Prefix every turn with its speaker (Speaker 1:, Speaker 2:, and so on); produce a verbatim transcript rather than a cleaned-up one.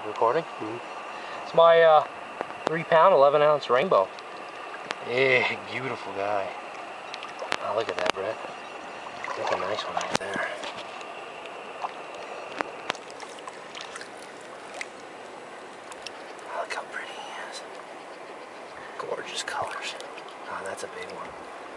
Speaker 1: recording. Mm-hmm. It's my uh, three pound, eleven ounce rainbow. Big, beautiful guy. Oh, look at that, Brett. That's a nice one right there. Oh, look how pretty he is. Gorgeous colors. Oh, that's a big one.